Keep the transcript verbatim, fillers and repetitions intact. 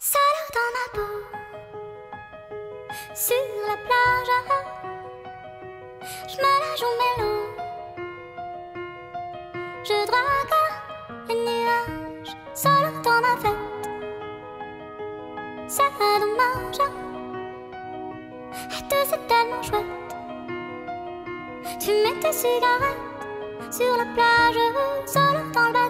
Seule dans ma peau, sur la plage, je me la joue mélo. Je drague les nuages, seule dans ma fête. C'est dommage, et tout c'est tellement chouette. Tu mets tes cigarettes sur la plage, seule dans le